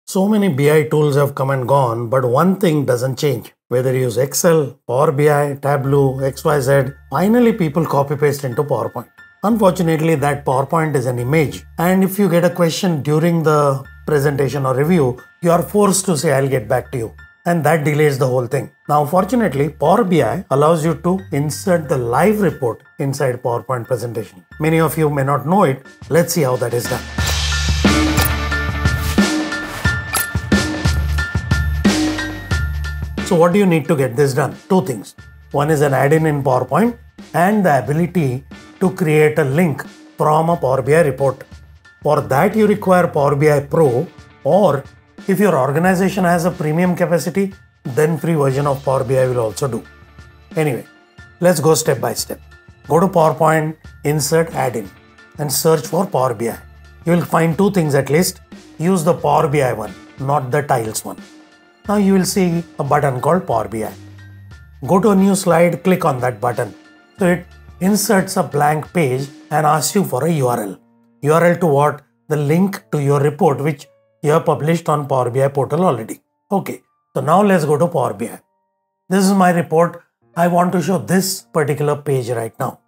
So many BI tools have come and gone, but one thing doesn't change. Whether you use Excel, Power BI, Tableau, XYZ, finally people copy paste into PowerPoint. Unfortunately, that PowerPoint is an image, and if you get a question during the presentation or review, you are forced to say, I'll get back to you. And that delays the whole thing. Now, fortunately, Power BI allows you to insert the live report inside PowerPoint presentation. Many of you may not know it. Let's see how that is done. So what do you need to get this done? Two things. One is an add-in in PowerPoint and the ability to create a link from a Power BI report. For that, you require Power BI Pro, or if your organization has a premium capacity, then free version of Power BI will also do. Anyway, let's go step by step. Go to PowerPoint, insert add-in and search for Power BI. You will find two things at least. Use the Power BI one, not the tiles one. Now you will see a button called Power BI. Go to a new slide, click on that button. So it inserts a blank page and asks you for a URL. URL to what? The link to your report which you have published on Power BI portal already. Okay, so now let's go to Power BI. This is my report. I want to show this particular page right now.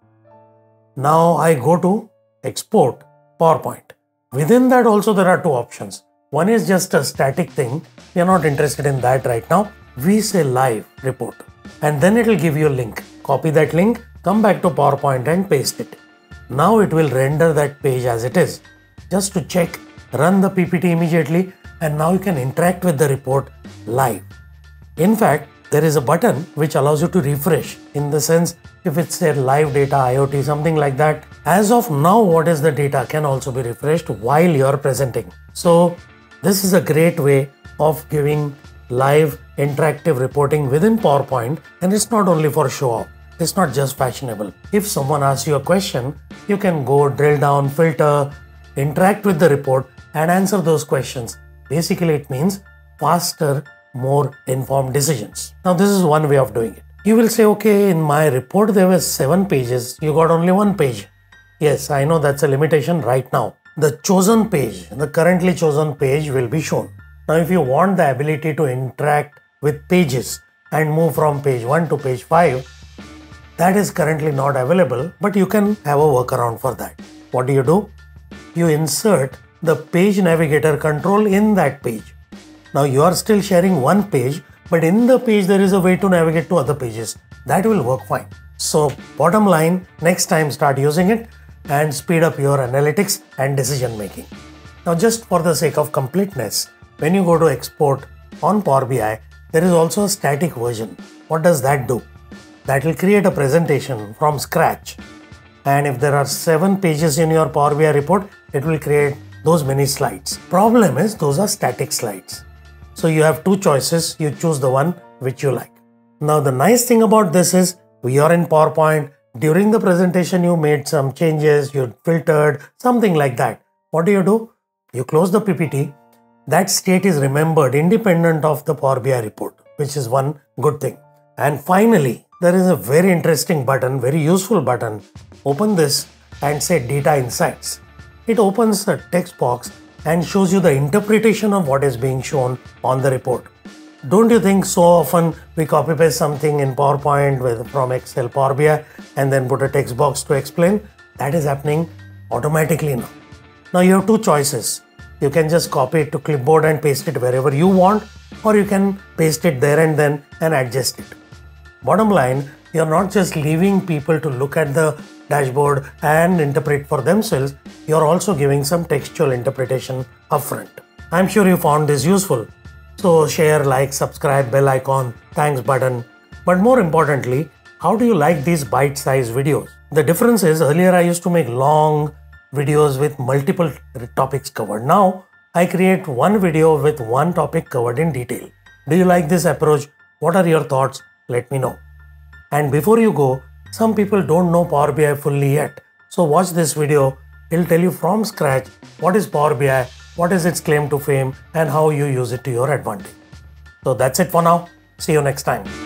Now I go to Export PowerPoint. Within that also there are two options. One is just a static thing. We are not interested in that right now. We say live report and then it will give you a link. Copy that link, come back to PowerPoint and paste it. Now it will render that page as it is. Just to check, run the PPT immediately and now you can interact with the report live. In fact, there is a button which allows you to refresh, in the sense if it's said live data, IoT, something like that. As of now, what is the data can also be refreshed while you are presenting. So this is a great way of giving live interactive reporting within PowerPoint, and it's not only for show off. It's not just fashionable. If someone asks you a question, you can go drill down, filter, interact with the report and answer those questions. Basically, it means faster, more informed decisions. Now, this is one way of doing it. You will say, okay, in my report there were 7 pages. You got only 1 page. Yes, I know that's a limitation right now. The chosen page, the currently chosen page will be shown. Now, if you want the ability to interact with pages and move from page 1 to page 5, that is currently not available, but you can have a workaround for that. What do? You insert the page navigator control in that page. Now, you are still sharing one page, but in the page there is a way to navigate to other pages. That will work fine. So, bottom line, next time start using it and speed up your analytics and decision making. Now, just for the sake of completeness, when you go to export on Power BI, there is also a static version. What does that do? That will create a presentation from scratch. And if there are 7 pages in your Power BI report, it will create those many slides. Problem is, those are static slides. So you have 2 choices. You choose the one which you like. Now, the nice thing about this is, we are in PowerPoint. During the presentation, you made some changes, you filtered, something like that. What do? You close the PPT. That state is remembered independent of the Power BI report, which is one good thing. And finally, there is a very interesting button, very useful button. Open this and say Data Insights. It opens a text box and shows you the interpretation of what is being shown on the report. Don't you think so often we copy paste something in PowerPoint from Excel, Power BI and then put a text box to explain? That is happening automatically now. Now you have 2 choices. You can just copy it to clipboard and paste it wherever you want, or you can paste it there and then and adjust it. Bottom line, you're not just leaving people to look at the dashboard and interpret for themselves, you're also giving some textual interpretation upfront. I'm sure you found this useful. So share, like, subscribe, bell icon, thanks button. But more importantly, how do you like these bite-sized videos? The difference is, earlier I used to make long videos with multiple topics covered. Now I create one video with one topic covered in detail. Do you like this approach? What are your thoughts? Let me know. And before you go, some people don't know Power BI fully yet. So watch this video. It'll tell you from scratch what is Power BI, what is its claim to fame, and how you use it to your advantage. So that's it for now. See you next time.